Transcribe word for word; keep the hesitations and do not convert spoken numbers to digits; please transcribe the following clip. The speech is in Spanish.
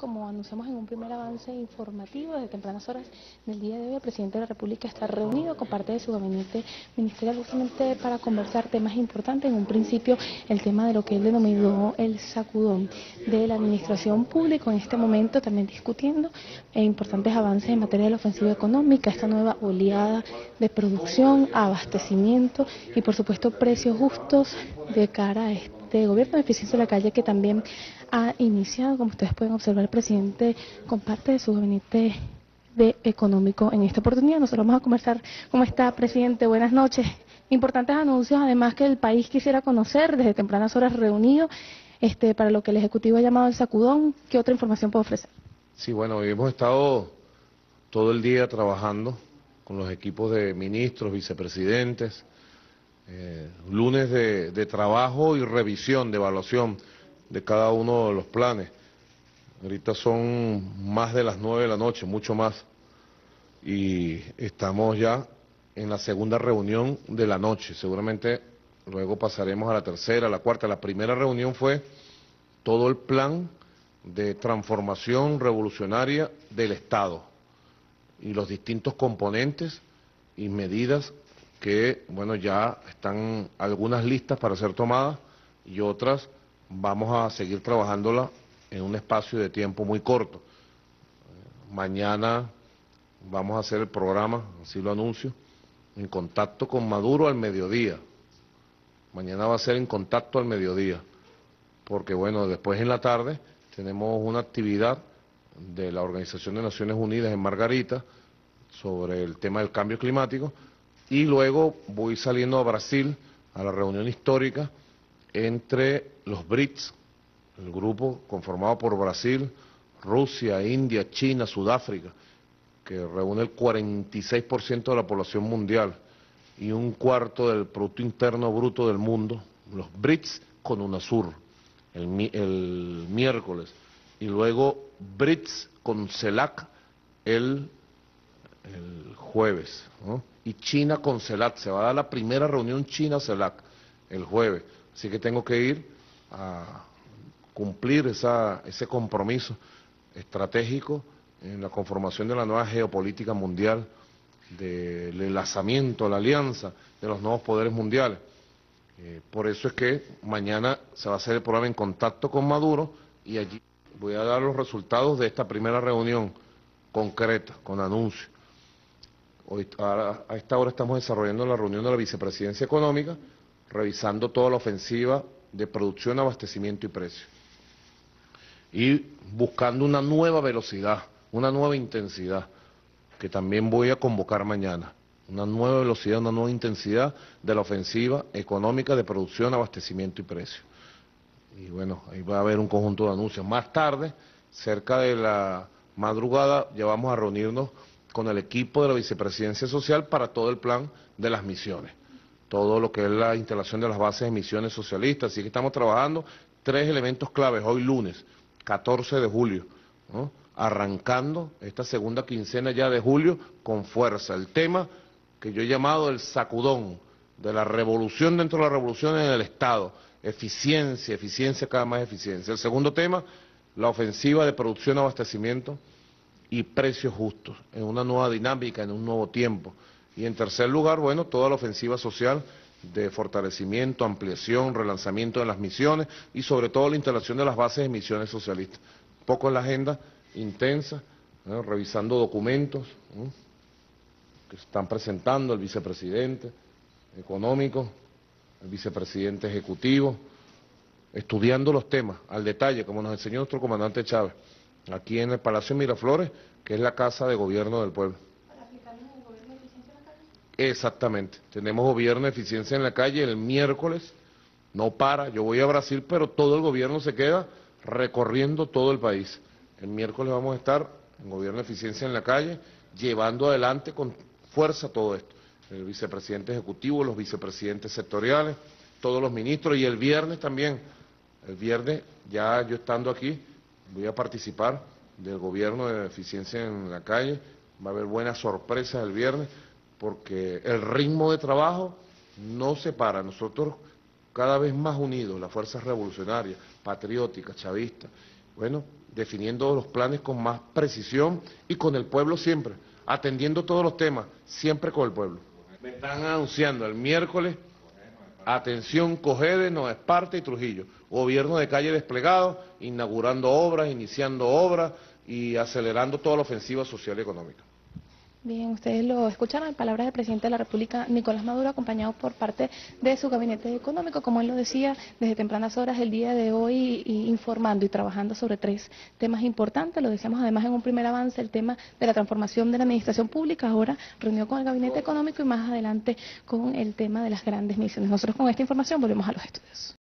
Como anunciamos en un primer avance informativo, desde tempranas horas del día de hoy, el presidente de la República está reunido con parte de su gabinete ministerial justamente para conversar temas importantes. En un principio, el tema de lo que él denominó el sacudón de la administración pública, en este momento también discutiendo eh, importantes avances en materia de la ofensiva económica, esta nueva oleada de producción, abastecimiento y, por supuesto, precios justos de cara a este de gobierno de eficiencia de la calle que también ha iniciado. Como ustedes pueden observar, el presidente con parte de su gabinete de económico en esta oportunidad. Nosotros vamos a conversar. ¿Cómo está, presidente? Buenas noches. Importantes anuncios, además, que el país quisiera conocer desde tempranas horas reunido este, para lo que el Ejecutivo ha llamado el sacudón. ¿Qué otra información puede ofrecer? Sí, bueno, hoy hemos estado todo el día trabajando con los equipos de ministros, vicepresidentes, eh, lunes de, de trabajo y revisión, de evaluación de cada uno de los planes. Ahorita son más de las nueve de la noche, mucho más, y estamos ya en la segunda reunión de la noche. Seguramente luego pasaremos a la tercera, a la cuarta. La primera reunión fue todo el plan de transformación revolucionaria del Estado y los distintos componentes y medidas que, bueno, ya están algunas listas para ser tomadas y otras vamos a seguir trabajándolas en un espacio de tiempo muy corto. Mañana vamos a hacer el programa, así lo anuncio, en contacto con Maduro al mediodía. Mañana va a ser en contacto al mediodía, porque bueno, después en la tarde tenemos una actividad de la Organización de Naciones Unidas en Margarita sobre el tema del cambio climático, y luego voy saliendo a Brasil a la reunión histórica entre los BRICS, el grupo conformado por Brasil, Rusia, India, China, Sudáfrica, que reúne el cuarenta y seis por ciento de la población mundial y un cuarto del Producto Interno Bruto del mundo, los BRICS con UNASUR, el, el miércoles, y luego BRICS con CELAC el, el jueves, ¿no? Y China con CELAC, se va a dar la primera reunión China-CELAC el jueves, así que tengo que ir a cumplir esa, ese compromiso estratégico en la conformación de la nueva geopolítica mundial, del enlazamiento, la alianza de los nuevos poderes mundiales. Eh, por eso es que mañana se va a hacer el programa en contacto con Maduro y allí voy a dar los resultados de esta primera reunión concreta, con anuncios. Hoy, a, a esta hora estamos desarrollando la reunión de la Vicepresidencia Económica, revisando toda la ofensiva de producción, abastecimiento y precio. Y buscando una nueva velocidad, una nueva intensidad, que también voy a convocar mañana. Una nueva velocidad, una nueva intensidad de la ofensiva económica de producción, abastecimiento y precio. Y bueno, ahí va a haber un conjunto de anuncios. Más tarde, cerca de la madrugada, ya vamos a reunirnos con el equipo de la Vicepresidencia Social para todo el plan de las misiones. Todo lo que es la instalación de las bases de misiones socialistas. Así que estamos trabajando tres elementos claves hoy lunes, catorce de julio, ¿no? Arrancando esta segunda quincena ya de julio con fuerza. El tema que yo he llamado el sacudón de la revolución dentro de la revolución en el Estado. Eficiencia, eficiencia, cada más eficiencia. El segundo tema, la ofensiva de producción, abastecimiento y precios justos, en una nueva dinámica, en un nuevo tiempo. Y en tercer lugar, bueno, toda la ofensiva social de fortalecimiento, ampliación, relanzamiento de las misiones y sobre todo la instalación de las bases de misiones socialistas. Un poco en la agenda intensa, ¿no? Revisando documentos, ¿no? Que están presentando el vicepresidente económico, el vicepresidente ejecutivo, estudiando los temas al detalle, como nos enseñó nuestro comandante Chávez, aquí en el Palacio Miraflores, que es la Casa de Gobierno del Pueblo. ¿Para aplicarlo en el gobierno de eficiencia en la calle? Exactamente, tenemos gobierno de eficiencia en la calle el miércoles, no para, yo voy a Brasil, pero todo el gobierno se queda recorriendo todo el país. El miércoles vamos a estar en gobierno de eficiencia en la calle, llevando adelante con fuerza todo esto. El vicepresidente ejecutivo, los vicepresidentes sectoriales, todos los ministros, y el viernes también, el viernes ya yo estando aquí, voy a participar del gobierno de eficiencia en la calle, va a haber buenas sorpresas el viernes, porque el ritmo de trabajo no se para, nosotros cada vez más unidos, las fuerzas revolucionarias, patrióticas, chavistas, bueno, definiendo los planes con más precisión y con el pueblo siempre, atendiendo todos los temas, siempre con el pueblo. Me están anunciando el miércoles, atención, Cojedes, Nueva Esparta y Trujillo, gobierno de calle desplegado, inaugurando obras, iniciando obras y acelerando toda la ofensiva social y económica. Bien, ustedes lo escucharon en palabras del presidente de la República, Nicolás Maduro, acompañado por parte de su gabinete económico, como él lo decía, desde tempranas horas el día de hoy, y informando y trabajando sobre tres temas importantes. Lo decíamos además en un primer avance, el tema de la transformación de la administración pública, ahora reunió con el gabinete económico y más adelante con el tema de las grandes misiones. Nosotros con esta información volvemos a los estudios.